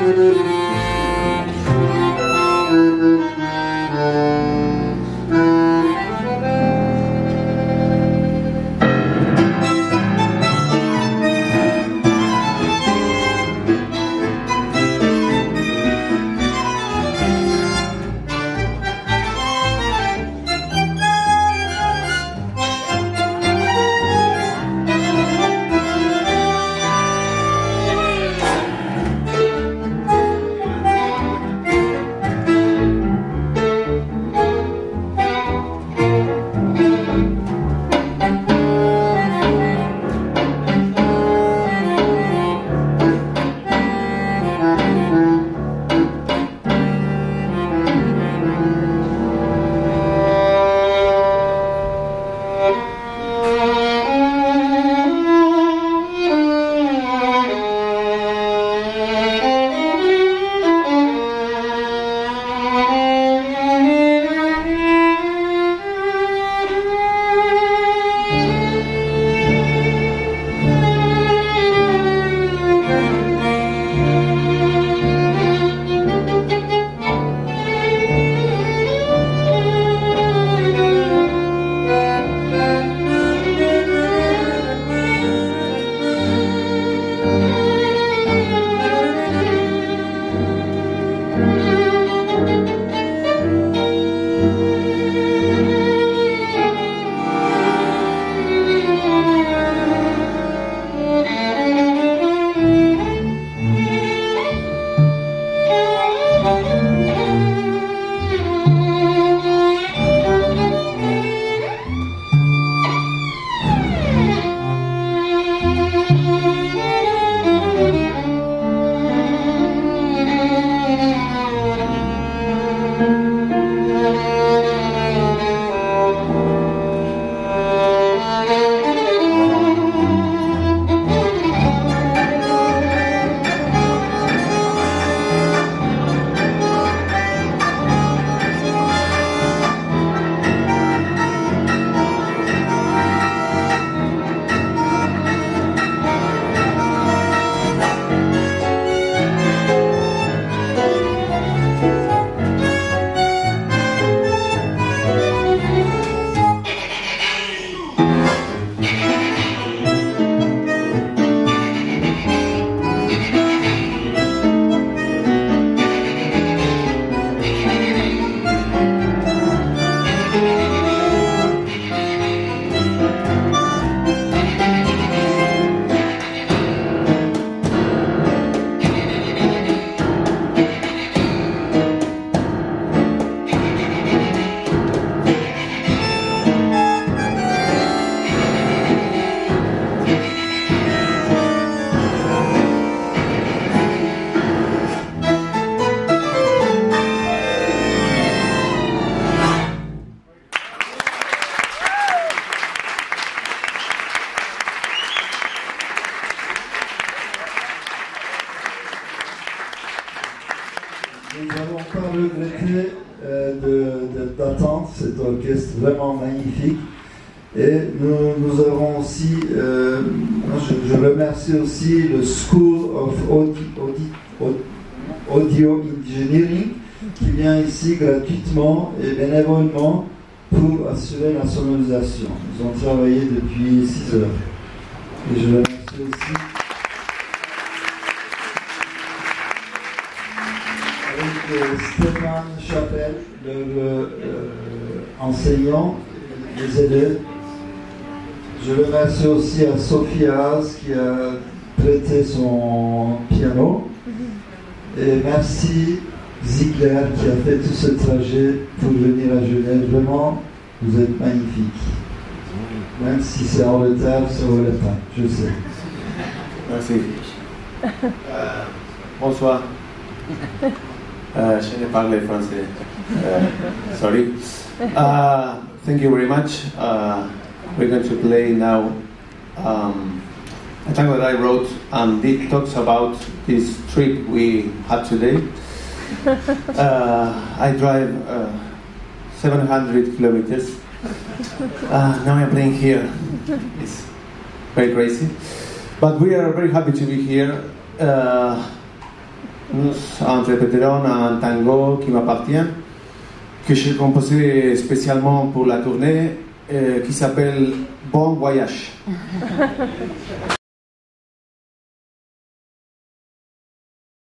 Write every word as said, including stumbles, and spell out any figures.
Nous allons encore regretter euh, d'attendre cet orchestre vraiment magnifique. Et nous, nous avons aussi, euh, je, je remercie aussi le School of Audio, Audio Engineering qui vient ici gratuitement et bénévolement pour assurer la sonorisation. Ils ont travaillé depuis six heures. Et je remercie aussi avec euh, Stéphane Chapelle, leur euh, enseignant, les élèves. Je remercie aussi à Sophie Haas qui a prêté son piano. Et merci Ziegler qui a fait tout ce trajet pour venir à Genève. Vraiment, vous êtes magnifique. Même si c'est en retard, c'est au retard, je sais. Merci. Euh, bonsoir. Euh, je n'ai parlé français. Uh, sorry. Uh, thank you very much. Uh, we're going to play now um, a tango that I wrote, and it talks about this trip we had today. Uh, I drive uh, seven hundred kilometers. Uh, now I'm playing here. It's very crazy. But we are very happy to be here. Uh, nous interpréterons un tango qui m'appartient, que j'ai composé spécialement pour la tournée, euh, qui s'appelle Bon Voyage.